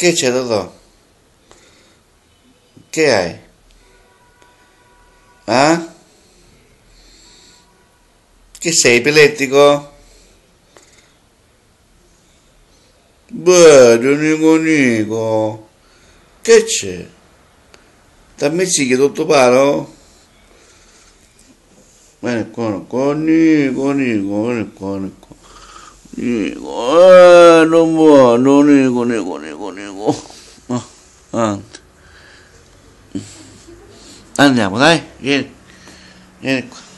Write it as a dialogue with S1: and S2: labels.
S1: Che c'è Totò? Che hai? Eh? Che sei epilettico? Beh, Nico. Che c'è? Dammi che tutto paro? Vieni qua, Nico, vieni qua. Nico, non buono, Nico. Ah, andiamo, dai, vieni qua.